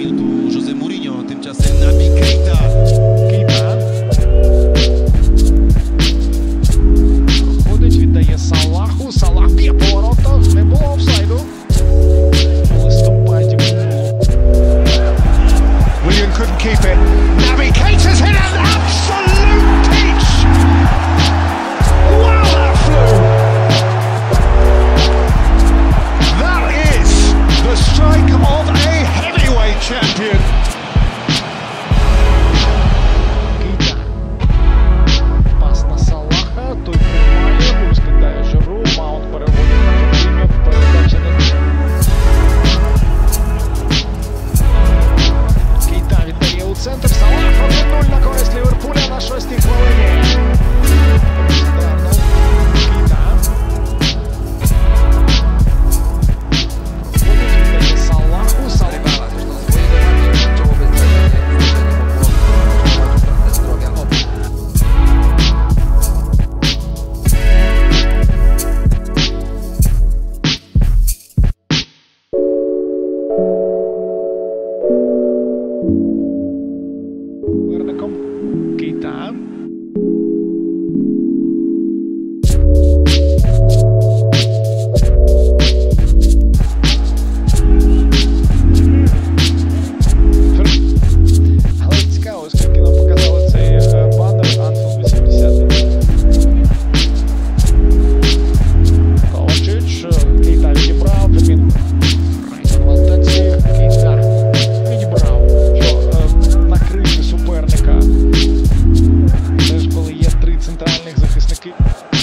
періоду Жозе Муріньо, тим часом Набі Кейта. Проходить, віддає Салаху. Салах б'є по воротах. Не було офсайду. У листопаді було. Willian couldn't keep it. Naby Keita's hit an absolute peach. Wow, that flew. That is the strike of a heavyweight champion. Кейта. Пас на Салаха. Той приймає. Розкидає Жиру. Маунт переводить на Жоржиньо. Передача не. Кейта віддає у центр. Салах 1-0 на користь Ліверпуля на 6-й хвилині. Кейта. Віддає Салаху. Салах. Верником. Кейта. Але цікаво, оскільки нам показали цей банер Anfield 80. Ковачич. Кейта відібрав. Він в атаці. Кейта відібрав. Що накрити суперника. Теж коли є три центральних захисники.